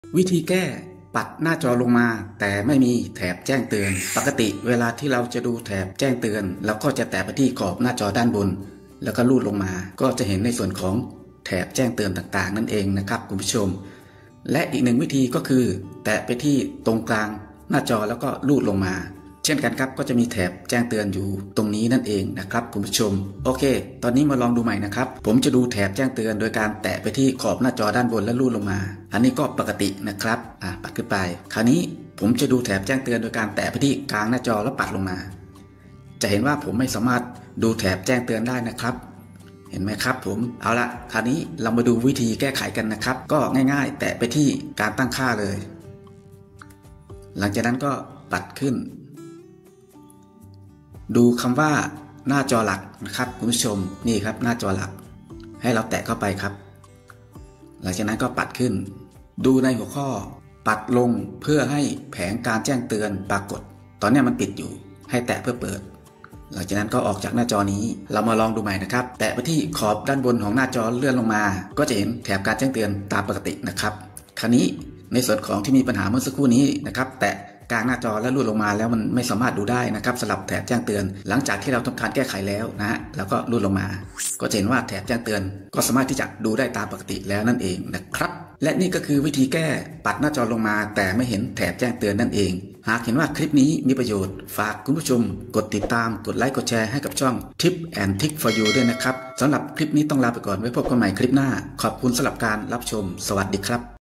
วิธีแก้ปัดหน้าจอลงมาแต่ไม่มีแถบแจ้งเตือนปกติเวลาที่เราจะดูแถบแจ้งเตือนเราก็จะแตะไปที่ขอบหน้าจอด้านบนแล้วก็ลูดลงมาก็จะเห็นในส่วนของแถบแจ้งเตือนต่างๆนั่นเองนะครับคุณผู้ชมและอีกหนึ่งวิธีก็คือแตะไปที่ตรงกลางหน้าจอแล้วก็ลูดลงมาเช่นกันครับก็จะมีแถบแจ้งเตือนอยู่ตรงนี้นั่นเองนะครับคุณผู้ชมโอเคตอนนี้มาลองดูใหม่นะครับผมจะดูแถบแจ้งเตือนโดยการแตะไปที่ขอบหน้าจอด้านบนและลูดลงมาอันนี้ก็ปกตินะครับปัดขึ้นไปคราวนี้ผมจะดูแถบแจ้งเตือนโดยการแตะไปที่กลางหน้าจอแล้วปัดลงมาจะเห็นว่าผมไม่สามารถดูแถบแจ้งเตือนได้นะครับเห็นไหมครับผมเอาละคราวนี้เรามาดูวิธีแก้ไขกันนะครับก็ง่ายๆแตะไปที่การตั้งค่าเลยหลังจากนั้นก็ปัดขึ้นดูคำว่าหน้าจอหลักนะครับคุณผู้ชมนี่ครับหน้าจอหลักให้เราแตะเข้าไปครับหลังจากนั้นก็ปัดขึ้นดูในหัวข้อปัดลงเพื่อให้แผงการแจ้งเตือนปรากฏตอนนี้มันปิดอยู่ให้แตะเพื่อเปิดหลังจากนั้นก็ออกจากหน้าจอนี้เรามาลองดูใหม่นะครับแตะไปที่ขอบด้านบนของหน้าจอเลื่อนลงมาก็จะเห็นแถบการแจ้งเตือนตามปกตินะครับคราวนี้ในส่วนของที่มีปัญหาเมื่อสักครู่นี้นะครับแตะกลางหน้าจอแล้วลูดลงมาแล้วมันไม่สามารถดูได้นะครับสำหรับแถบแจ้งเตือนหลังจากที่เราทำการแก้ไขแล้วนะฮะแล้วก็ลูดลงมาก็จะเห็นว่าแถบแจ้งเตือนก็สามารถที่จะดูได้ตามปกติแล้วนั่นเองนะครับและนี่ก็คือวิธีแก้ปัดหน้าจอลงมาแต่ไม่เห็นแถบแจ้งเตือนนั่นเองหากเห็นว่าคลิปนี้มีประโยชน์ฝากคุณผู้ชมกดติดตามกดไลค์กดแชร์ให้กับช่อง Tip and Trick for You ด้วยนะครับสำหรับคลิปนี้ต้องลาไปก่อนไว้พบกันใหม่คลิปหน้าขอบคุณสำหรับการรับชมสวัสดีครับ